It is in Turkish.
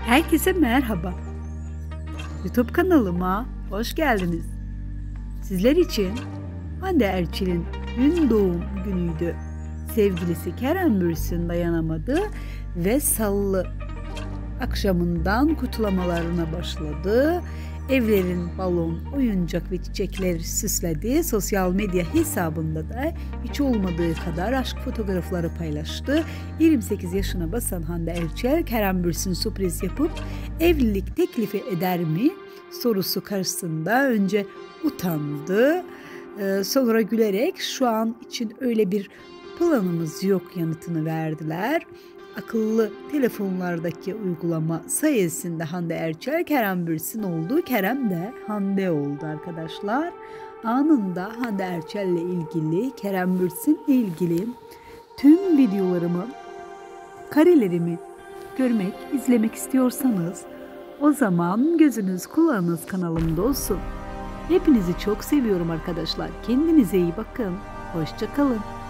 Herkese merhaba. YouTube kanalıma hoş geldiniz. Sizler için Hande Erçel'in dün doğum günüydü. Sevgilisi Kerem Bürsin dayanamadı ve Salı akşamından kutlamalarına başladı. Evlerin balon, oyuncak ve çiçekler süsledi. Sosyal medya hesabında da hiç olmadığı kadar aşk fotoğrafları paylaştı. 28 yaşına basan Hande Erçel, Kerem Bürsin sürpriz yapıp evlilik teklifi eder mi sorusu karşısında önce utandı. Sonra gülerek şu an için öyle bir planımız yok yanıtını verdiler. Akıllı telefonlardaki uygulama sayesinde Hande Erçel Kerem Bürsin oldu. Kerem de Hande oldu arkadaşlar. Anında Hande Erçel ile ilgili, Kerem Bürsin ile ilgili tüm videolarımı, karelerimi görmek, izlemek istiyorsanız o zaman gözünüz kulağınız kanalımda olsun. Hepinizi çok seviyorum arkadaşlar. Kendinize iyi bakın. Hoşça kalın.